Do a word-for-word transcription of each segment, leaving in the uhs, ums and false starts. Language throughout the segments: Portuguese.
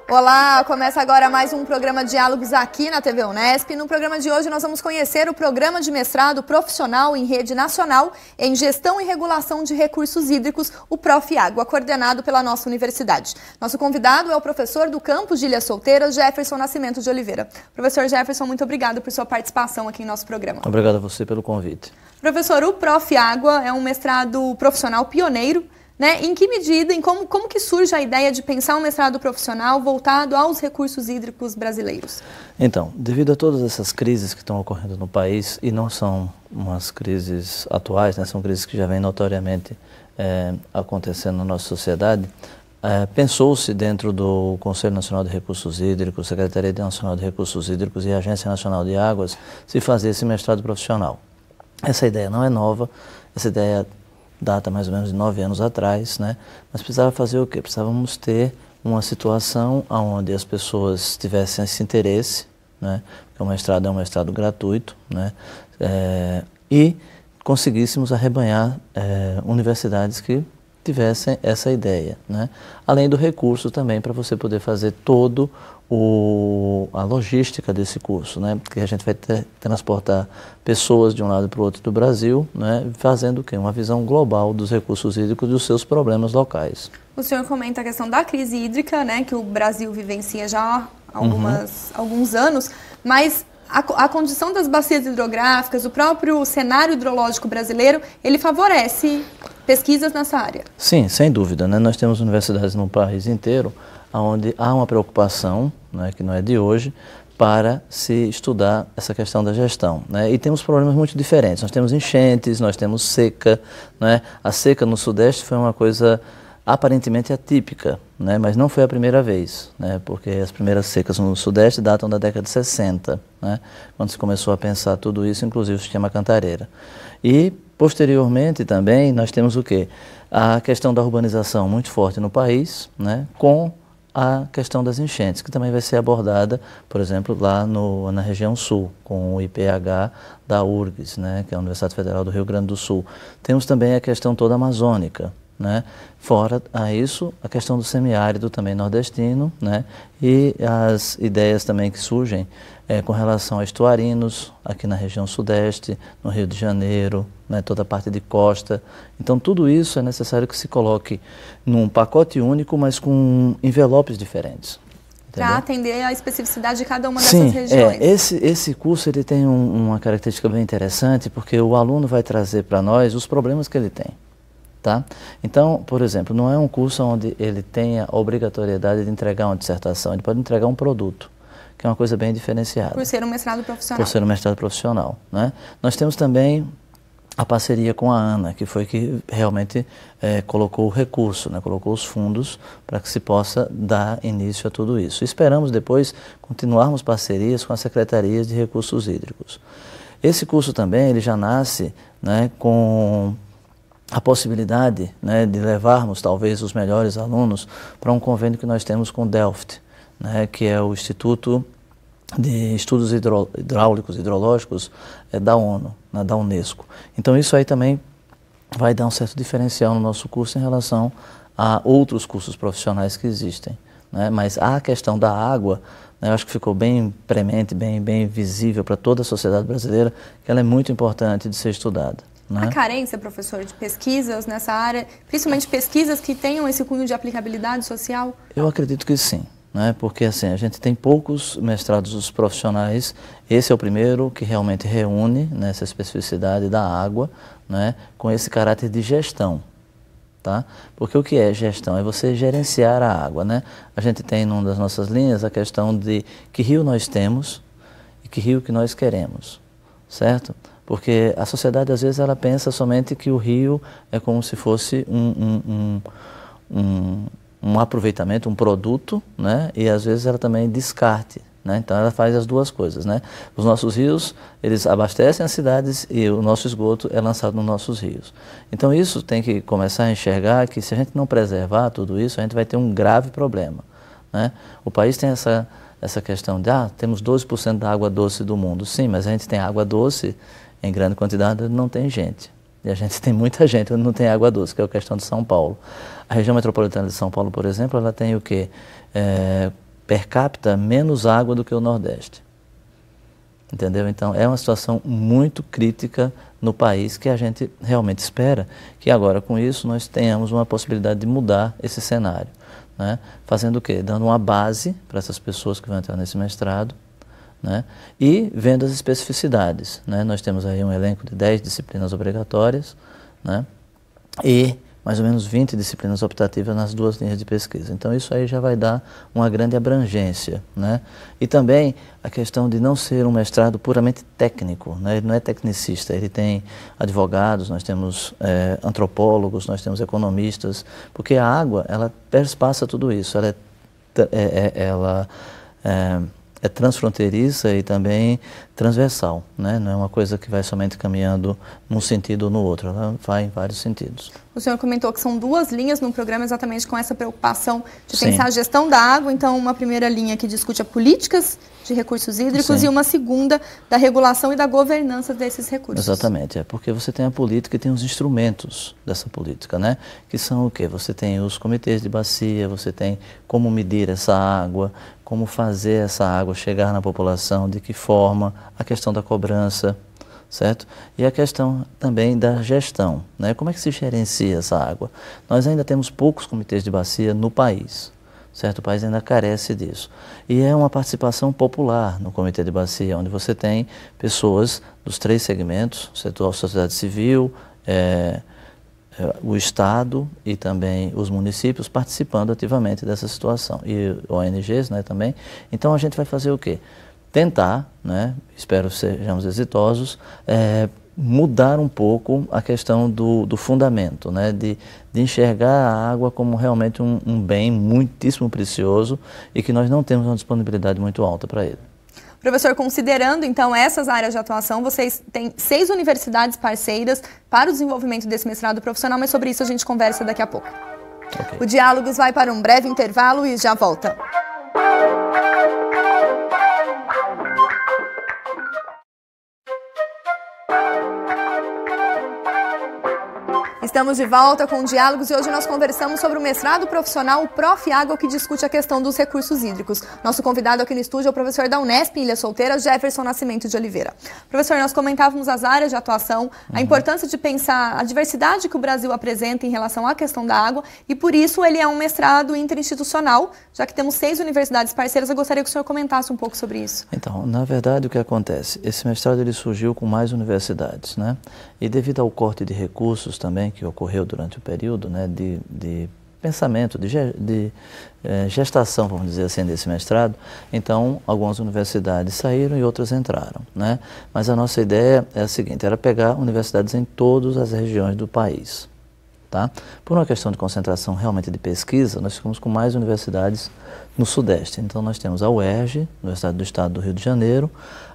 Olá, começa agora mais um programa Diálogos aqui na T V Unesp. No programa de hoje nós vamos conhecer o programa de mestrado profissional em rede nacional em gestão e regulação de recursos hídricos, o Profiágua, coordenado pela nossa universidade. Nosso convidado é o professor do campus de Ilha Solteira, Jefferson Nascimento de Oliveira. Professor Jefferson, muito obrigado por sua participação aqui em nosso programa. Obrigado a você pelo convite. Professor, o Profiágua é um mestrado profissional pioneiro, né? Em que medida, em como, como que surge a ideia de pensar um mestrado profissional voltado aos recursos hídricos brasileiros? Então, devido a todas essas crises que estão ocorrendo no país, e não são umas crises atuais, né? São crises que já vêm notoriamente é, acontecendo na nossa sociedade, é, pensou-se dentro do Conselho Nacional de Recursos Hídricos, Secretaria Nacional de Recursos Hídricos e Agência Nacional de Águas, se fazer esse mestrado profissional. Essa ideia não é nova, essa ideia data mais ou menos de nove anos atrás, né? Mas precisava fazer o quê? Precisávamos ter uma situação onde as pessoas tivessem esse interesse, né? Porque o mestrado é um mestrado gratuito, né? É, e conseguíssemos arrebanhar é, universidades que tivessem essa ideia, né? Além do recurso também para você poder fazer todo o, a logística desse curso, né? Porque a gente vai ter, transportar pessoas de um lado para o outro do Brasil, né? Fazendo o quê? Uma visão global dos recursos hídricos e dos seus problemas locais. O senhor comenta a questão da crise hídrica, né? Que o Brasil vivencia já há algumas, uhum. alguns anos, mas A, a condição das bacias hidrográficas, o próprio cenário hidrológico brasileiro, ele favorece pesquisas nessa área? Sim, sem dúvida, né? Nós temos universidades no país inteiro onde há uma preocupação, né, que não é de hoje, para se estudar essa questão da gestão, né? E temos problemas muito diferentes. Nós temos enchentes, nós temos seca, né? A seca no Sudeste foi uma coisa aparentemente atípica, né? Mas não foi a primeira vez, né? Porque as primeiras secas no Sudeste datam da década de sessenta, né? Quando se começou a pensar tudo isso, inclusive o sistema Cantareira. E, posteriormente também, nós temos o quê? A questão da urbanização muito forte no país, né? Com a questão das enchentes, que também vai ser abordada, por exemplo, lá no, na região sul, com o I P H da U R G S, né? Que é a Universidade Federal do Rio Grande do Sul. Temos também a questão toda amazônica, né? Fora a isso, a questão do semiárido também nordestino, né? E as ideias também que surgem é, com relação a estuarinos, aqui na região sudeste, no Rio de Janeiro, né? Toda a parte de costa. Então tudo isso é necessário que se coloque num pacote único, mas com envelopes diferentes. Para atender a especificidade de cada uma Sim, dessas regiões. É, esse, esse curso ele tem um, uma característica bem interessante, porque o aluno vai trazer para nós os problemas que ele tem. Tá? Então, por exemplo, não é um curso onde ele tenha a obrigatoriedade de entregar uma dissertação, ele pode entregar um produto, que é uma coisa bem diferenciada. Por ser um mestrado profissional. Por ser um mestrado profissional, né? Nós temos também a parceria com a ANA, que foi que realmente é, colocou o recurso, né? Colocou os fundos para que se possa dar início a tudo isso. Esperamos depois continuarmos parcerias com as secretarias de recursos hídricos. Esse curso também ele já nasce, né, com a possibilidade, né, de levarmos talvez os melhores alunos para um convênio que nós temos com o Delft, né, que é o Instituto de Estudos Hidro, Hidráulicos e Hidrológicos é, da ONU, né, da Unesco. Então isso aí também vai dar um certo diferencial no nosso curso em relação a outros cursos profissionais que existem, né, mas a questão da água, né, eu acho que ficou bem premente, bem, bem visível para toda a sociedade brasileira, que ela é muito importante de ser estudada. A carência, professor, de pesquisas nessa área, principalmente pesquisas que tenham esse cunho de aplicabilidade social? Eu acredito que sim, né? Porque assim, a gente tem poucos mestrados profissionais, esse é o primeiro que realmente reúne, né, essa especificidade da água, né, com esse caráter de gestão. Tá? Porque o que é gestão? É você gerenciar a água, né? A gente tem numa das nossas linhas a questão de que rio nós temos e que rio que nós queremos, certo? Porque a sociedade, às vezes, ela pensa somente que o rio é como se fosse um, um, um, um, um aproveitamento, um produto, né? E, às vezes, ela também descarte, né? Então, ela faz as duas coisas, né? Os nossos rios, eles abastecem as cidades e o nosso esgoto é lançado nos nossos rios. Então, isso tem que começar a enxergar que, se a gente não preservar tudo isso, a gente vai ter um grave problema, né? O país tem essa, essa questão de, ah, temos doze por cento da água doce do mundo. Sim, mas a gente tem água doce em grande quantidade, não tem gente. E a gente tem muita gente onde não tem água doce, que é a questão de São Paulo. A região metropolitana de São Paulo, por exemplo, ela tem o quê? É, per capita, menos água do que o Nordeste. Entendeu? Então, é uma situação muito crítica no país que a gente realmente espera que agora, com isso, nós tenhamos uma possibilidade de mudar esse cenário. Né? Fazendo o quê? Dando uma base para essas pessoas que vão entrar nesse mestrado, né? E vendo as especificidades. Né? Nós temos aí um elenco de dez disciplinas obrigatórias, né? E mais ou menos vinte disciplinas optativas nas duas linhas de pesquisa. Então isso aí já vai dar uma grande abrangência, né? E também a questão de não ser um mestrado puramente técnico, né? Ele não é tecnicista, ele tem advogados, nós temos é, antropólogos, nós temos economistas, porque a água, ela perspassa tudo isso, ela é, é, é, ela, é, é transfronteiriça e também transversal, né? Não é uma coisa que vai somente caminhando num sentido ou no outro, ela vai em vários sentidos. O senhor comentou que são duas linhas no programa exatamente com essa preocupação de Sim. pensar a gestão da água, então uma primeira linha que discute a políticas de recursos hídricos. Sim. E uma segunda da regulação e da governança desses recursos. Exatamente, é porque você tem a política e tem os instrumentos dessa política, né? Que são o quê? Você tem os comitês de bacia, você tem como medir essa água, como fazer essa água chegar na população, de que forma, a questão da cobrança, certo? E a questão também da gestão, né? Como é que se gerencia essa água? Nós ainda temos poucos comitês de bacia no país, certo? O país ainda carece disso. E é uma participação popular no comitê de bacia, onde você tem pessoas dos três segmentos, setor sociedade civil, é, é, o Estado e também os municípios participando ativamente dessa situação. E O N Gs, né, também. Então a gente vai fazer o quê? Tentar, né, espero sejamos exitosos, é, mudar um pouco a questão do, do fundamento, né, de, de enxergar a água como realmente um, um bem muitíssimo precioso e que nós não temos uma disponibilidade muito alta para ele. Professor, considerando então essas áreas de atuação, vocês têm seis universidades parceiras para o desenvolvimento desse mestrado profissional, mas sobre isso a gente conversa daqui a pouco. Okay. O Diálogos vai para um breve intervalo e já volta. Estamos de volta com o Diálogos e hoje nós conversamos sobre o mestrado profissional Prof Água, que discute a questão dos recursos hídricos. Nosso convidado aqui no estúdio é o professor da Unesp, em Ilha Solteira, Jefferson Nascimento de Oliveira. Professor, nós comentávamos as áreas de atuação, uhum. a importância de pensar a diversidade que o Brasil apresenta em relação à questão da água e por isso ele é um mestrado interinstitucional, já que temos seis universidades parceiras. Eu gostaria que o senhor comentasse um pouco sobre isso. Então, na verdade, o que acontece? Esse mestrado ele surgiu com mais universidades, né? E devido ao corte de recursos também, que ocorreu durante o período, né, de, de pensamento, de, de eh, gestação, vamos dizer assim, desse mestrado, então algumas universidades saíram e outras entraram, né? Mas a nossa ideia é a seguinte, era pegar universidades em todas as regiões do país, tá? Por uma questão de concentração realmente de pesquisa, nós ficamos com mais universidades no Sudeste. Então nós temos a U E R J, Universidade do Estado do Rio de Janeiro,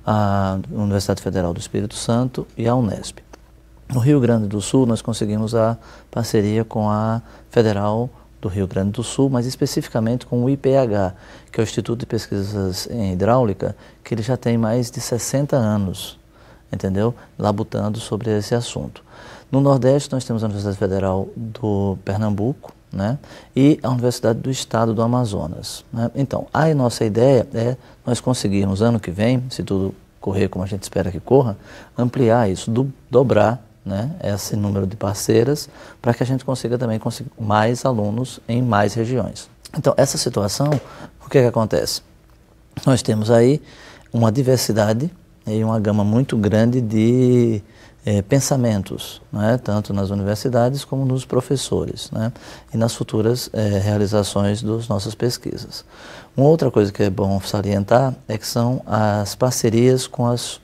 a Universidade Federal do Espírito Santo e a Unesp. No Rio Grande do Sul, nós conseguimos a parceria com a Federal do Rio Grande do Sul, mas especificamente com o I P H, que é o Instituto de Pesquisas em Hidráulica, que ele já tem mais de sessenta anos, entendeu? Labutando sobre esse assunto. No Nordeste, nós temos a Universidade Federal do Pernambuco, né? E a Universidade do Estado do Amazonas, né? Então, a nossa ideia é nós conseguirmos, ano que vem, se tudo correr como a gente espera que corra, ampliar isso, do, dobrar, né, esse número de parceiras, para que a gente consiga também conseguir mais alunos em mais regiões. Então, essa situação, o que, que acontece? Nós temos aí uma diversidade e uma gama muito grande de eh, pensamentos, né, tanto nas universidades como nos professores, né, e nas futuras eh, realizações das nossas pesquisas. Uma outra coisa que é bom salientar é que são as parcerias com as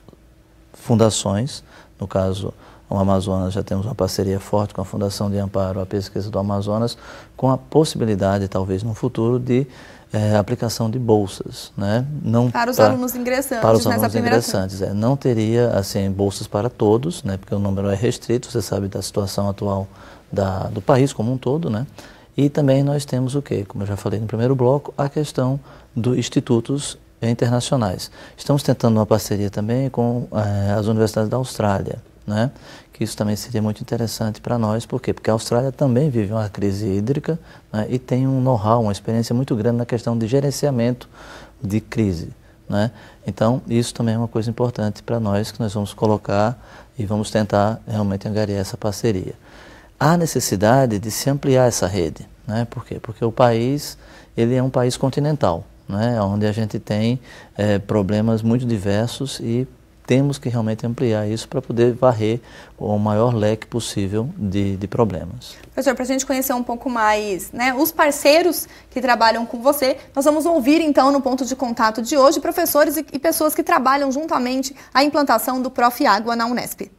fundações, no caso, o Amazonas, já temos uma parceria forte com a Fundação de Amparo à Pesquisa do Amazonas, com a possibilidade, talvez no futuro, de é, aplicação de bolsas, né? Não para os pra, alunos ingressantes para os nessa alunos primeira ingressantes, é, não teria assim bolsas para todos, né? Porque o número é restrito, você sabe da situação atual da, do país como um todo, né? E também nós temos o quê? Como eu já falei no primeiro bloco, a questão dos institutos internacionais. Estamos tentando uma parceria também com é, as universidades da Austrália, né? Que isso também seria muito interessante para nós. Por quê? Porque a Austrália também vive uma crise hídrica, né? E tem um know-how, uma experiência muito grande na questão de gerenciamento de crise, né? Então, isso também é uma coisa importante para nós, que nós vamos colocar e vamos tentar realmente angariar essa parceria. Há necessidade de se ampliar essa rede, né? Por quê? Porque o país, ele é um país continental, né? Onde a gente tem é, problemas muito diversos e temos que realmente ampliar isso para poder varrer o maior leque possível de, de problemas. Professor, para a gente conhecer um pouco mais, né, os parceiros que trabalham com você, nós vamos ouvir então no ponto de contato de hoje professores e, e pessoas que trabalham juntamente a implantação do Prof Água na Unesp.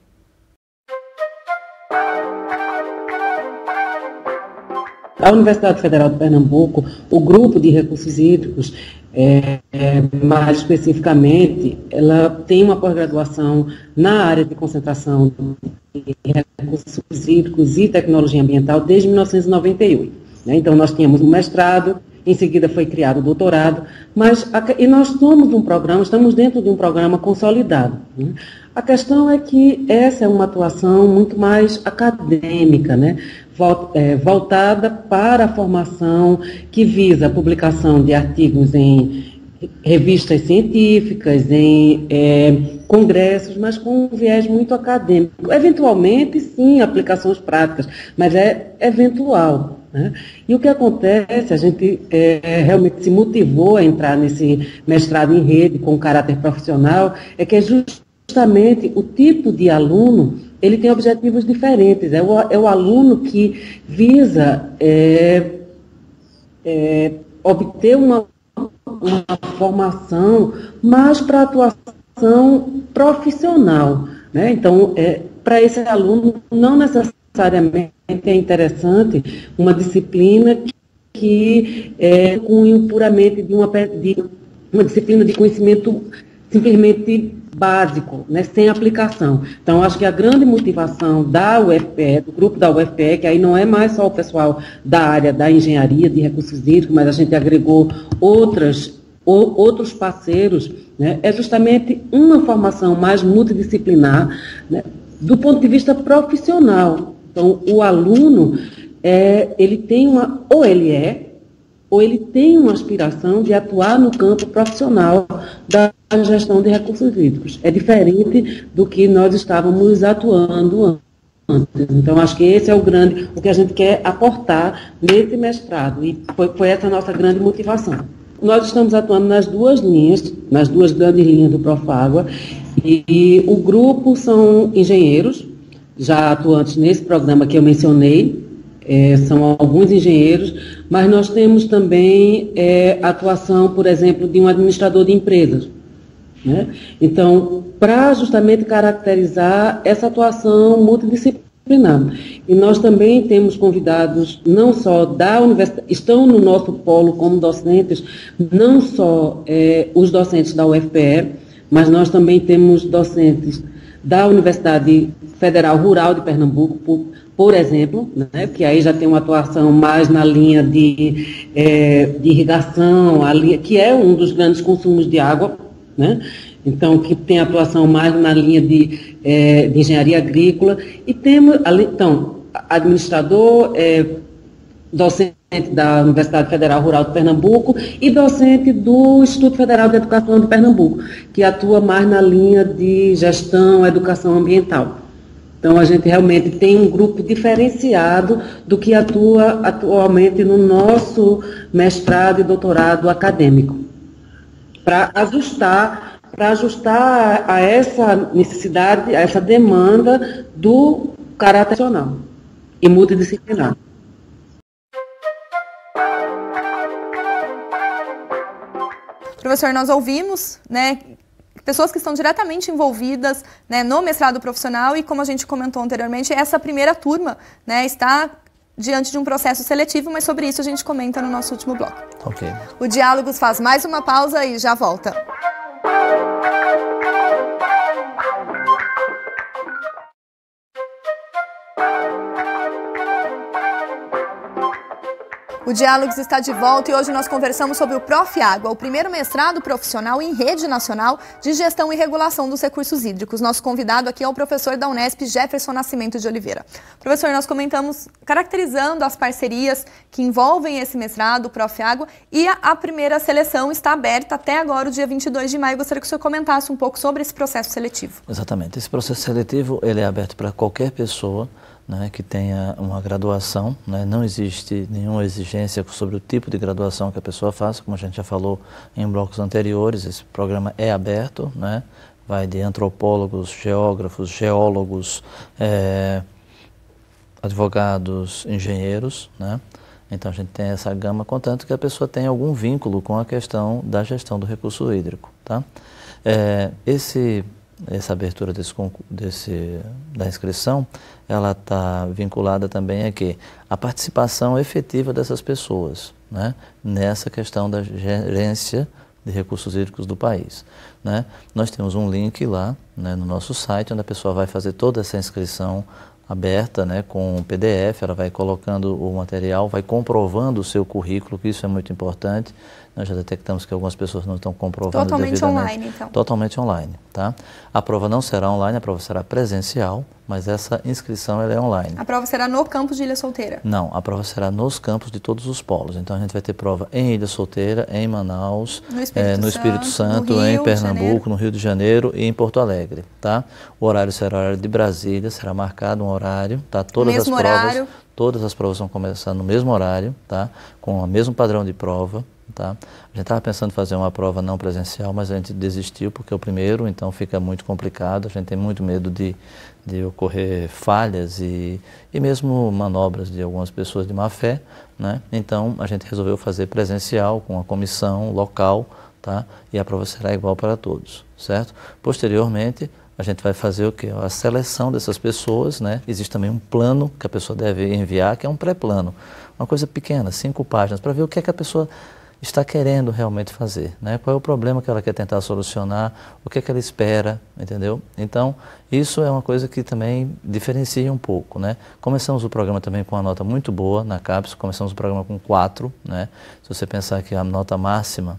A Universidade Federal de Pernambuco, o grupo de recursos hídricos, é, é, mais especificamente, ela tem uma pós-graduação na área de concentração de recursos hídricos e tecnologia ambiental desde mil novecentos e noventa e oito. Né? Então, nós tínhamos um mestrado, em seguida foi criado o doutorado, mas a, e nós somos um programa, estamos dentro de um programa consolidado. Né? A questão é que essa é uma atuação muito mais acadêmica, né? Voltada para a formação que visa a publicação de artigos em revistas científicas, em é, congressos, mas com um viés muito acadêmico. Eventualmente, sim, aplicações práticas, mas é eventual. Né? E o que acontece, a gente é, realmente se motivou a entrar nesse mestrado em rede com caráter profissional, é que é justamente o tipo de aluno, ele tem objetivos diferentes. É o, é o aluno que visa é, é, obter uma, uma formação mais para atuação profissional. Né? Então, é, para esse aluno, não necessariamente é interessante uma disciplina que, que é cunho puramente de uma, de uma disciplina de conhecimento simplesmente básico, né, sem aplicação. Então, acho que a grande motivação da U F P E, do grupo da U F P E, que aí não é mais só o pessoal da área da engenharia, de recursos hídricos, mas a gente agregou outras, ou, outros parceiros, né, é justamente uma formação mais multidisciplinar, né, do ponto de vista profissional. Então, o aluno, é, ele tem uma, ou ele é, ou ele tem uma aspiração de atuar no campo profissional da gestão de recursos hídricos. É diferente do que nós estávamos atuando antes. Então, acho que esse é o grande, o que a gente quer aportar nesse mestrado, e foi, foi essa a nossa grande motivação. Nós estamos atuando nas duas linhas, nas duas grandes linhas do Profágua, e, e o grupo são engenheiros, já atuantes nesse programa que eu mencionei, É, são alguns engenheiros, mas nós temos também é, atuação, por exemplo, de um administrador de empresas. Né? Então, para justamente caracterizar essa atuação multidisciplinar. E nós também temos convidados, não só da universidade, estão no nosso polo como docentes, não só é, os docentes da U F P E, mas nós também temos docentes da Universidade Federal Rural de Pernambuco, por, por exemplo, né, que aí já tem uma atuação mais na linha de, é, de irrigação, a linha, que é um dos grandes consumos de água, né, então que tem atuação mais na linha de, é, de engenharia agrícola, e temos, então, administrador, é, docente da Universidade Federal Rural de Pernambuco e docente do Instituto Federal de Educação de Pernambuco, que atua mais na linha de gestão, educação ambiental. Então, a gente realmente tem um grupo diferenciado do que atua atualmente no nosso mestrado e doutorado acadêmico, para ajustar, para ajustar a essa necessidade, a essa demanda do caráter nacional e multidisciplinar. Professor, nós ouvimos, né, pessoas que estão diretamente envolvidas, né, no mestrado profissional e, como a gente comentou anteriormente, essa primeira turma, né, está diante de um processo seletivo, mas sobre isso a gente comenta no nosso último bloco. Ok. O Diálogos faz mais uma pausa e já volta. O O Diálogos está de volta e hoje nós conversamos sobre o Profágua, o primeiro mestrado profissional em rede nacional de gestão e regulação dos recursos hídricos. Nosso convidado aqui é o professor da Unesp, Jefferson Nascimento de Oliveira. Professor, nós comentamos caracterizando as parcerias que envolvem esse mestrado, o Profágua, e a, a primeira seleção está aberta até agora, o dia vinte e dois de maio. Gostaria que o senhor comentasse um pouco sobre esse processo seletivo. Exatamente. Esse processo seletivo ele é aberto para qualquer pessoa, né, que tenha uma graduação, né, não existe nenhuma exigência sobre o tipo de graduação que a pessoa faça, como a gente já falou em blocos anteriores, esse programa é aberto, né, vai de antropólogos, geógrafos, geólogos, é, advogados, engenheiros, né, então a gente tem essa gama, contanto que a pessoa tenha algum vínculo com a questão da gestão do recurso hídrico, tá? É, esse Essa abertura desse, desse, da inscrição, ela está vinculada também a quê? A participação efetiva dessas pessoas, né, nessa questão da gerência de recursos hídricos do país, né. Nós temos um link lá, né, no nosso site, onde a pessoa vai fazer toda essa inscrição aberta, né, com um P D F, ela vai colocando o material, vai comprovando o seu currículo, que isso é muito importante. Nós já detectamos que algumas pessoas não estão comprovando Totalmente devidamente. online, então. Totalmente online, tá? A prova não será online, a prova será presencial, mas essa inscrição ela é online. A prova será no campus de Ilha Solteira? Não, a prova será nos campos de todos os polos. Então a gente vai ter prova em Ilha Solteira, em Manaus, no Espírito, é, no Espírito Santo, no Rio, em Pernambuco, no Rio de Janeiro e em Porto Alegre, tá? O horário será o horário de Brasília, será marcado um horário, tá? Todas mesmo as provas, horário. Todas as provas vão começar no mesmo horário, tá? Com o mesmo padrão de prova. Tá? A gente estava pensando em fazer uma prova não presencial, mas a gente desistiu porque é o primeiro, então fica muito complicado, a gente tem muito medo de, de ocorrer falhas e, e mesmo manobras de algumas pessoas de má fé, né? Então a gente resolveu fazer presencial com a comissão local, tá? E a prova será igual para todos, certo? Posteriormente, a gente vai fazer o quê? A seleção dessas pessoas, né? Existe também um plano que a pessoa deve enviar, que é um pré-plano, uma coisa pequena, cinco páginas, para ver o que é que a pessoa está querendo realmente fazer, né? Qual é o problema que ela quer tentar solucionar, o que é que ela espera, entendeu? Então, isso é uma coisa que também diferencia um pouco, né? Começamos o programa também com uma nota muito boa na CAPES, começamos o programa com quatro, né? Se você pensar que a nota máxima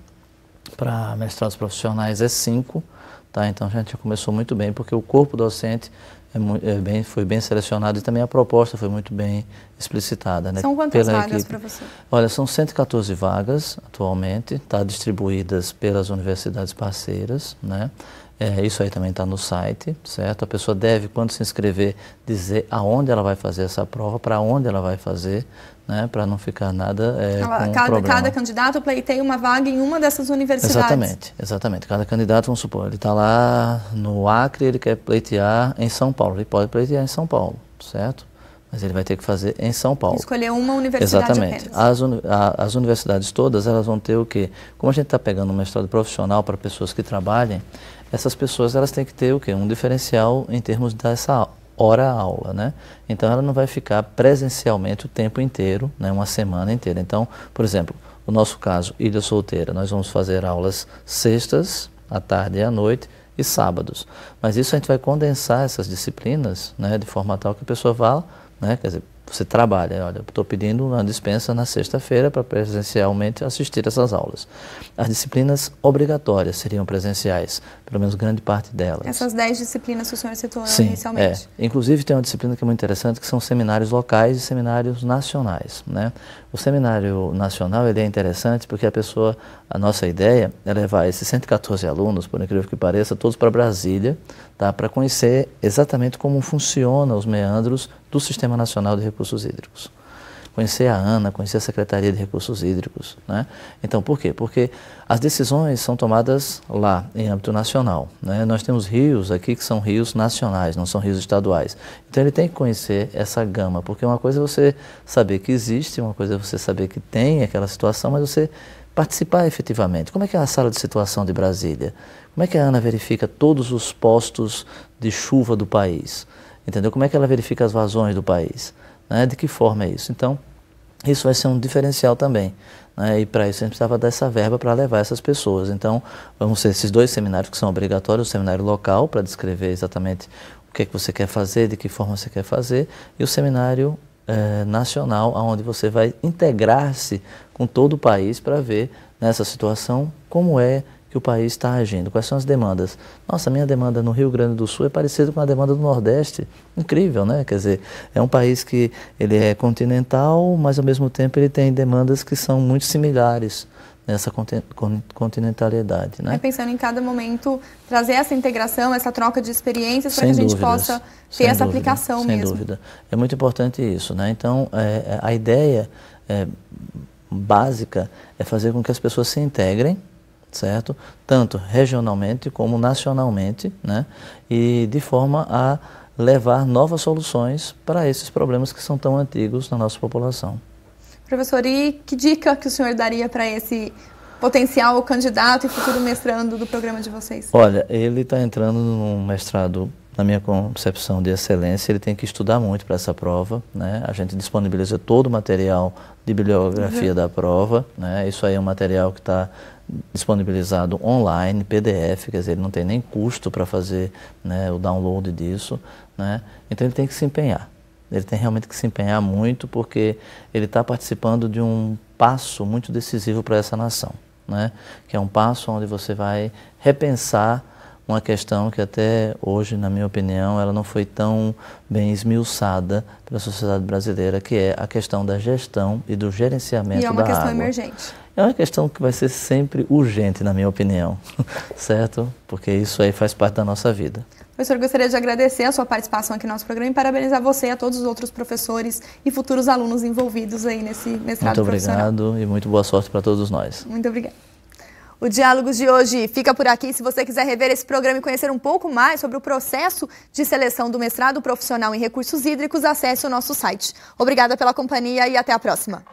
para mestrados profissionais é cinco, tá? Então a gente já começou muito bem, porque o corpo docente É muito, é bem, foi bem selecionado e também a proposta foi muito bem explicitada. Né, são quantas pela vagas, equipe. professor? Olha, são cento e quatorze vagas atualmente, tá, distribuídas pelas universidades parceiras, né? É, isso aí também está no site, certo? A pessoa deve, quando se inscrever, dizer aonde ela vai fazer essa prova, para onde ela vai fazer, né? Para não ficar nada é, ela, com cada, problema. Cada candidato pleiteia uma vaga em uma dessas universidades. Exatamente, exatamente. Cada candidato, vamos supor, ele está lá no Acre, ele quer pleitear em São Paulo. Ele pode pleitear em São Paulo, certo? Mas ele vai ter que fazer em São Paulo. Escolher uma universidade Exatamente. apenas. As, uni a, as universidades todas, elas vão ter o quê? Como a gente está pegando um mestrado profissional para pessoas que trabalhem, essas pessoas elas têm que ter o quê? Um diferencial em termos dessa hora-aula, né? Então ela não vai ficar presencialmente o tempo inteiro, né? Uma semana inteira. Então, por exemplo, no nosso caso, Ilha Solteira, nós vamos fazer aulas sextas, à tarde e à noite, e sábados. Mas isso a gente vai condensar essas disciplinas, né? De forma tal que a pessoa vá, né? Quer dizer, você trabalha, olha, estou pedindo uma dispensa na sexta-feira para presencialmente assistir essas aulas. As disciplinas obrigatórias seriam presenciais, pelo menos grande parte delas. Essas dez disciplinas que o senhor citou Sim, inicialmente. É. Inclusive tem uma disciplina que é muito interessante, que são seminários locais e seminários nacionais, né? O seminário nacional ele é interessante porque a pessoa, a nossa ideia é levar esses cento e quatorze alunos, por incrível que pareça, todos para Brasília, tá? Para conhecer exatamente como funcionam os meandros do Sistema Nacional de Recursos Hídricos. Conhecer a ANA, conhecer a Secretaria de Recursos Hídricos, né? Então, por quê? Porque as decisões são tomadas lá, em âmbito nacional, né? Nós temos rios aqui que são rios nacionais, não são rios estaduais. Então, ele tem que conhecer essa gama, porque uma coisa é você saber que existe, uma coisa é você saber que tem aquela situação, mas você participar efetivamente. Como é que é a sala de situação de Brasília? Como é que a ANA verifica todos os postos de chuva do país? Entendeu? Como é que ela verifica as vazões do país? Né? De que forma é isso? Então, isso vai ser um diferencial também. Né? E para isso a gente precisava dessa verba para levar essas pessoas. Então, vamos ter esses dois seminários que são obrigatórios, o seminário local, para descrever exatamente o que é que você quer fazer, de que forma você quer fazer, e o seminário é, nacional, onde você vai integrar-se com todo o país para ver nessa situação como é que o país está agindo, quais são as demandas. Nossa, a minha demanda no Rio Grande do Sul é parecida com a demanda do Nordeste. Incrível, né? Quer dizer, é um país que ele é continental, mas ao mesmo tempo ele tem demandas que são muito similares nessa continentalidade, né? É pensando em cada momento, trazer essa integração, essa troca de experiências para que a gente dúvidas, possa ter essa dúvida, aplicação sem mesmo. Sem dúvida. É muito importante isso, né? Então, é, a ideia é, básica é fazer com que as pessoas se integrem, certo? Tanto regionalmente como nacionalmente, né? E de forma a levar novas soluções para esses problemas que são tão antigos na nossa população. Professor, e que dica que o senhor daria para esse potencial candidato e futuro mestrando do programa de vocês? Olha, ele está entrando num mestrado, na minha concepção, de excelência. Ele tem que estudar muito para essa prova, né? A gente disponibiliza todo o material de bibliografia uhum. da prova, né? Isso aí é um material que está disponibilizado online, P D F, quer dizer, ele não tem nem custo para fazer, né, o download disso, né? Então ele tem que se empenhar. Ele tem realmente que se empenhar muito, porque ele está participando de um passo muito decisivo para essa nação, né? Que é um passo onde você vai repensar uma questão que até hoje, na minha opinião, ela não foi tão bem esmiuçada pela sociedade brasileira, que é a questão da gestão e do gerenciamento da água. E é uma questão emergente. É uma questão que vai ser sempre urgente, na minha opinião, certo? Porque isso aí faz parte da nossa vida. Professor, gostaria de agradecer a sua participação aqui no nosso programa e parabenizar você e a todos os outros professores e futuros alunos envolvidos aí nesse mestrado profissional. Muito obrigado e muito boa sorte para todos nós. Muito obrigada. O Diálogos de hoje fica por aqui. Se você quiser rever esse programa e conhecer um pouco mais sobre o processo de seleção do mestrado profissional em recursos hídricos, acesse o nosso site. Obrigada pela companhia e até a próxima.